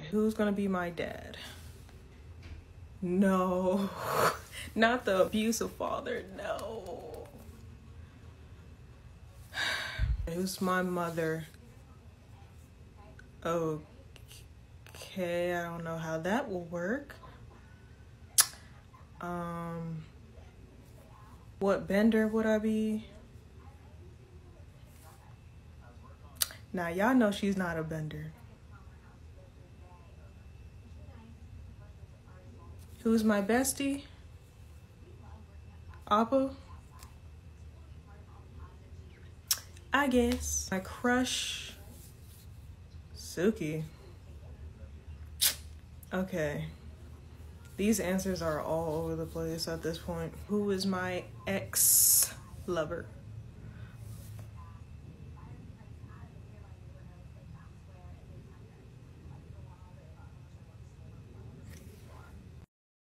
Who's gonna be my dad? No, not the abusive father, no. Who's my mother? Okay, I don't know how that will work. What bender would I be? Now, y'all know she's not a bender. Who's my bestie? Appa? I guess. My crush? Suki. Okay. These answers are all over the place at this point. Who is my ex-lover?